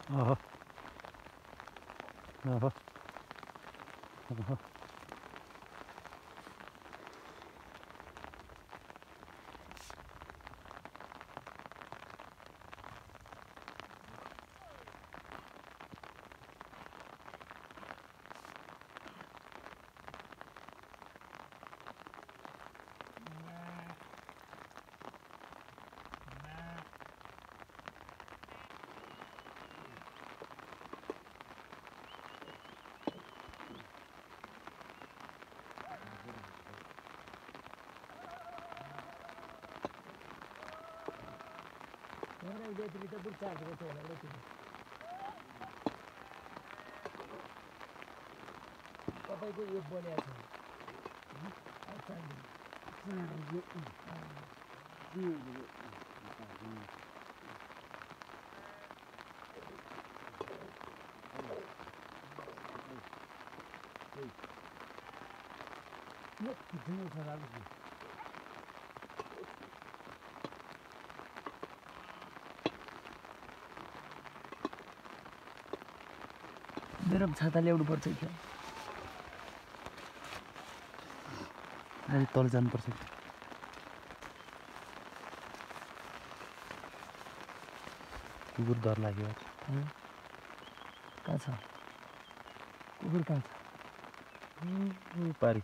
Oho. Oho. Oho. तपाईँको यो बनाएको छ मेरो छाता ल्याउनु पर्छ क्या अलि तल जानुपर्छ कुकुर डर लाग्यो कहाँ छ कुकुर कहाँ छ पारी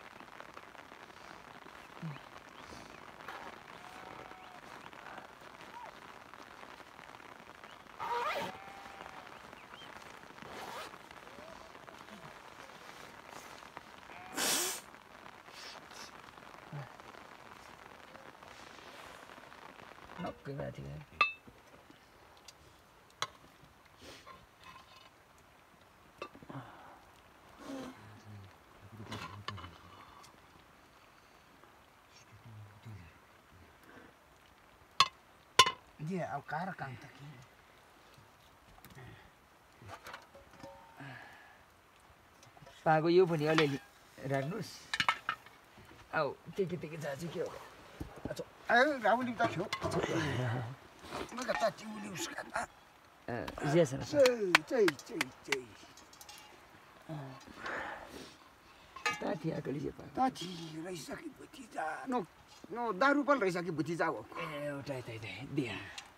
नक्कै माथि अब कहाँ काम त कि पाएको यो पनि अलिअलि राख्नुहोस् औ के जान्छ के हो राहुल त थियो म त तिउली उसका जेसन ताथी आकली जे पा ताथी रहिसके भतिजा नो दारु पल रहिसके भतिजा हो ए उठाइ ताइ दिया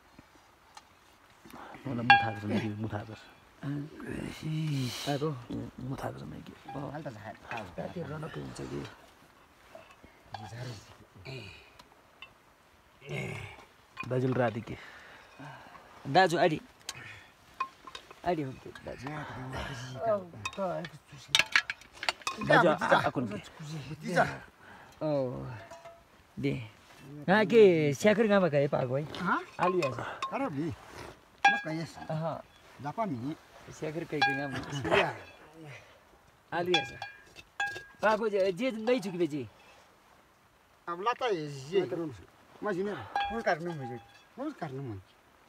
मलाई मुथाको छ मैले मुथाको छ पाएको मुथाको छ मैले हाल त झार ताथी रनक हुन्छ कि दाजुले राति के दाजु आडी आडी हुन्थ्यो दाजु दाजु आकुन भतिजा ओ दे कहाँ के स्याखर गामा गए पाएको है आलु आछ अरे भी म कहिस जापानी स्याखर कहीं गामा आलु आछ पाएको जे नै छु कि बेची अब लाता ये मसिने म काट्नु म काट्नु म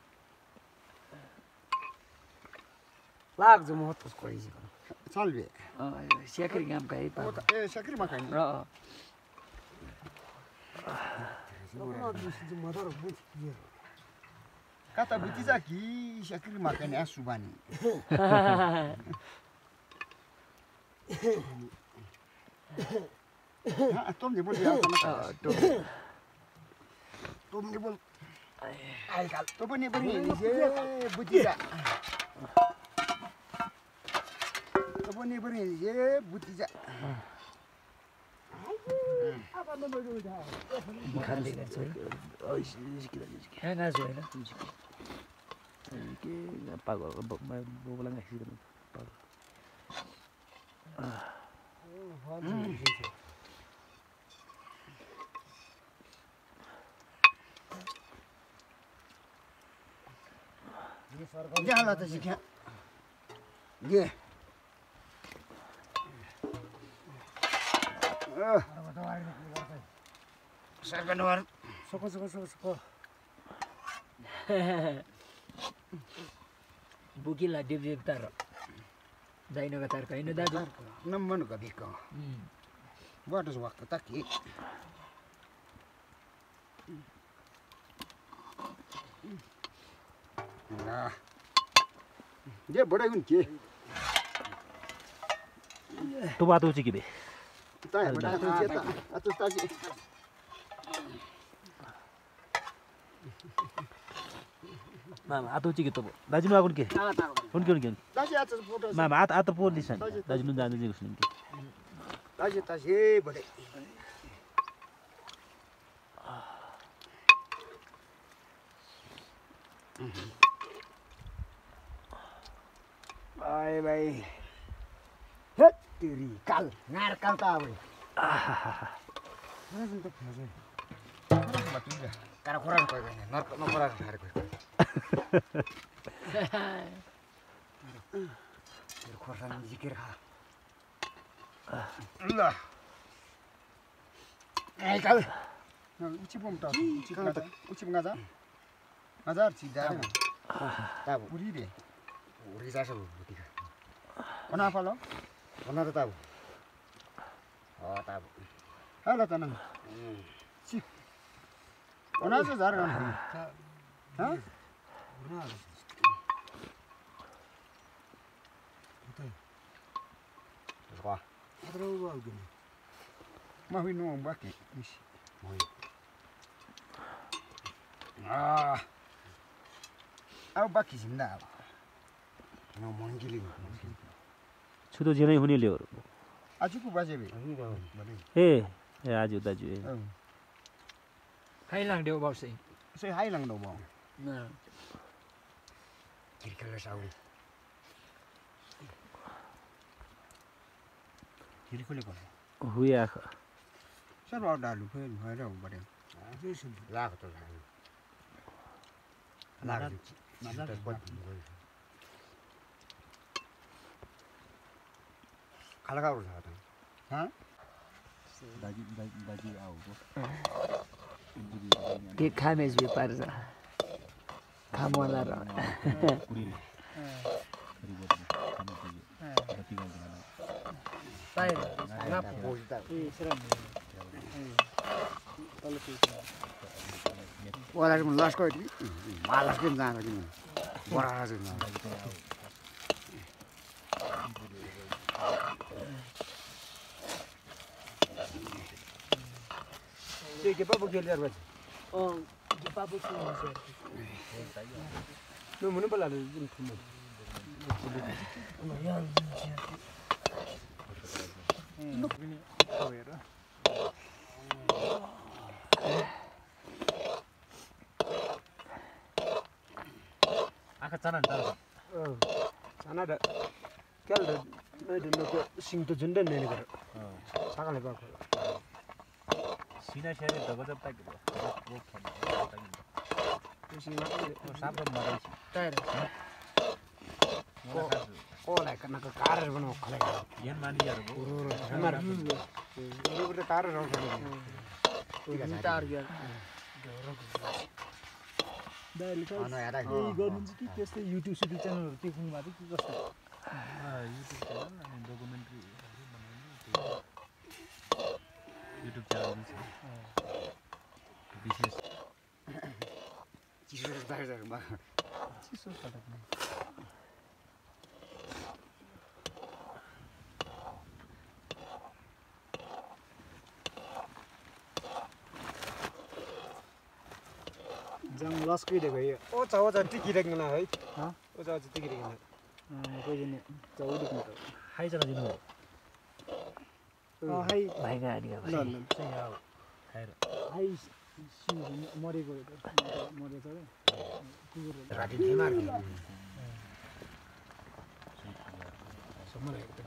लाग जो म त कोइ चलबे स्याखर गाम गए पाएको ए सक्री मा खाइन र कता बुझिजा कि सक्री मा खाइन आ सुबानी तुम ने बोल दिया तुम ने बोल आई काल तो पनि ये बुझिजा तो पनि ये बुझिजा खाली गर्छ है कहाँ गएको छु होइन के पागल बोबला एक्सिडेन्ट पागल जाला त सिक्या ये सरकनवर सको बुकिला डिप तार दाइनोको तार होइन दाजु नम्बरको कतिको बाटो वक्त ताकि dia bada gun ke तो बात हो चुकी है ta bada tu ke ta atus ta ji मामा आतो चुकी तो दाजु नु आकुन के उनके ta ji atus photo मामा आत पो दिसन दाजु नु जानु जे गुस्लिन के ta ji bada Bye bye. Hết tiri kal, ngar kal ta bhai. Mana suntuk phase. Mana mati ja. Kara khoran koi gaine, no khoran khare koi. Ter khoran zikir ha. Allah. Ai kal. Uci bom ta. Uci ngaza. Ngaza ci dare. Ta puri de. Uri sa sa buti ka. Kona palo? Kona ta bu. Oh ta bu. Hala ta nang. Ci. Kona sa zar kan. Ha? Ura. Butai. Terus Terus wa gini. Mah wi no ba ke. Ish. Moi. Au ba ki jinda. No mangili. छुदो जेनै हुने ल्याउ आजको बाजे बे ए आजु दाजु ए highland देऊ बाउ चाहिँ सै हाइलाङ दो बाउ न किरकले साउरी किरकले कोन हुए आख सर बाउ डालु फेर भएर हो बडे लाग त लाग खाला गाउँ छ त ह दाजु आउ के खामेज बे पार्छ खामला र पाइ ना पोजता ए श्रम वाला म लस्को इति मालस के जान्छ किन बरा चाहिँ के पापा गेल यार बज के पापा छ नो मुनु बला जुन खुनु यार नो पनि हेर आखा चना त चना द केल द नै द नको सिङ त जुन्डे नै गर सागाले बाको सीना शेयर त गजब पाइ वो खेल सिङमा साप्रो मरै छ टायर को लाइक करना का कार बनाओ खले यन मानी यार वो हमार ऊपर तो कार रहो ठीक है टायर गयो दाइले त अनि यार यही गर्नुहुन्छ कि त्यस्तै युट्युब च्यानलहरु देख्नु भएको कि कस्तो युट्युब च्यानल अनि डकुमेन्ट्री बनाउने युट्युब च्यानल विशेष चिसो दाइजहरुमा चिसो पटक नै जङ लस्कै देखो यो ओ चाउ चाउ टिकी देख्न है ह ओ चाउ चाउ टिकी देख्न कोही दिन चाउ देख्न त हाई चला दिनु हाई भाइगा आडिगा ल ल चाहिँ आउ खाएर हाई सिउ मरेको मरेछ रे कुकुर राति बिमार सम्म एकदम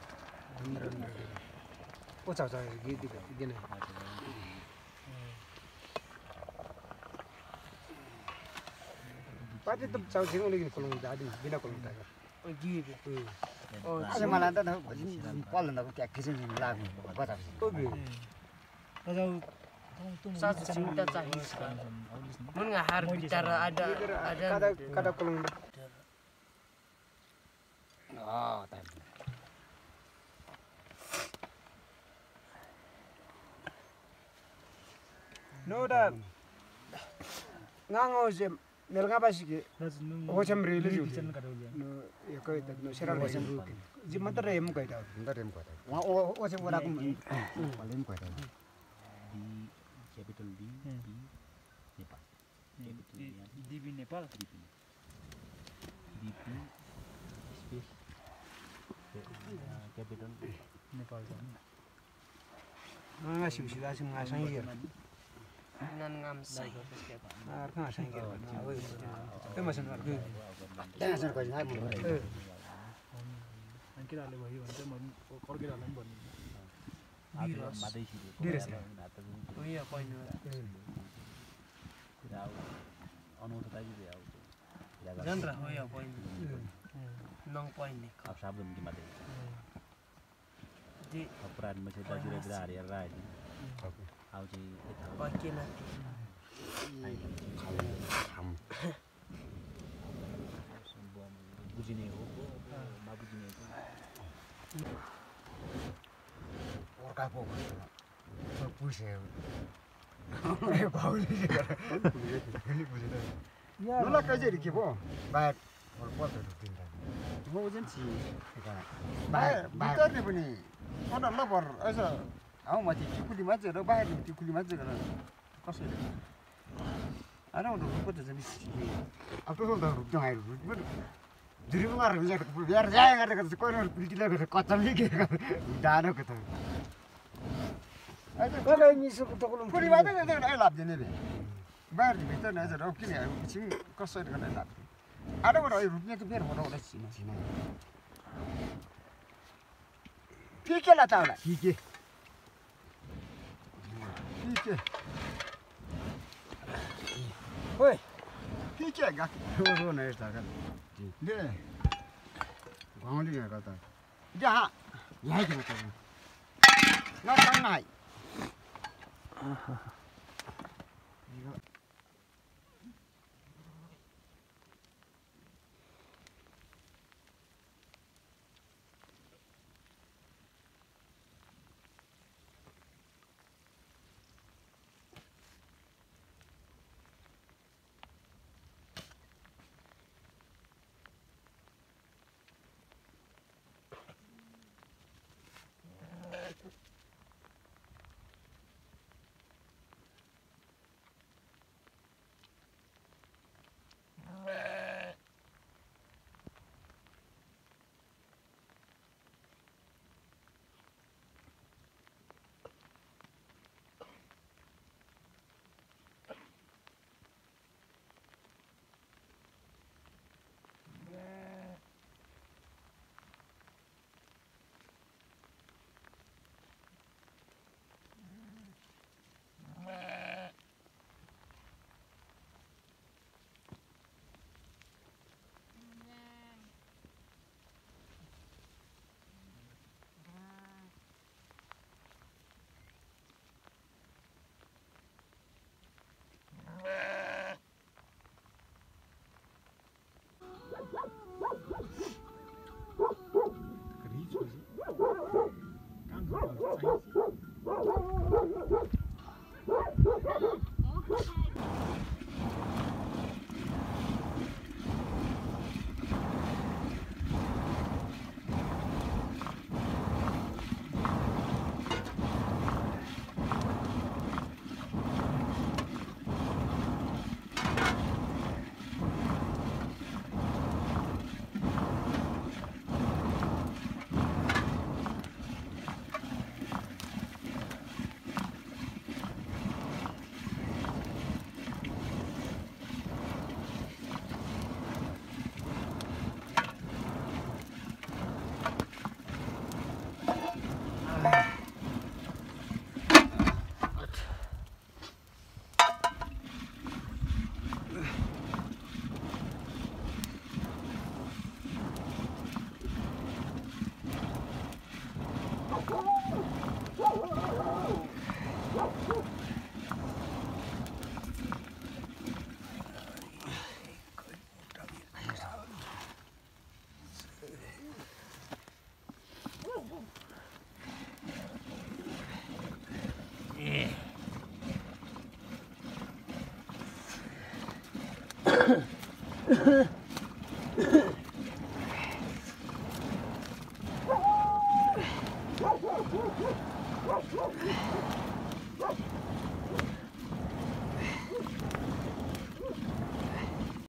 ओ चाउ चाउ गीत दिन पार्टी त चाउ छिङो लेकिन कोलङ दादी बिना कोलङ दागा ओ गिएको आज मलाई त पल्न त क्या किसिम लाग्नु बता ओ बे सात cinta चाहिए mun ngahar bicara ada kada kolang time no da ngango je Nelgabasiki, That's no. Ocham really. Kitchen Katolia. No, you go to Sierra Leone. Jimata M. Gaita, that M. Gaita. What's what I'm The capital D, Nepal. DB Nepal DP space capital Nepal. I see that's in my son here. Nangam Sai I can't sing it. They mustn't work good. That's not going to happen. And get out of here and then forget a number. Dearest. We are going to Jandra, we are going non point. The Upran Macheta Julia right. How do you Work up over. Push him. No, like I said, keep on. But what to think? What wasn't she? By Tony, what a lover as a how much you could imagine a bad you could imagine. I don't know what is an issue. After all, the do you want to we are dying at the corner of the Cotamiki? Dano. I don't miss pretty much. I love the Navy. But return as a rocky, which cost I love. I don't know if you get to bear what all that's in Pique la tabla. Pique. Pique. Oi. Pique, got it. Oh, nice. There. Only I got that. Yeah. Like it. Not a night.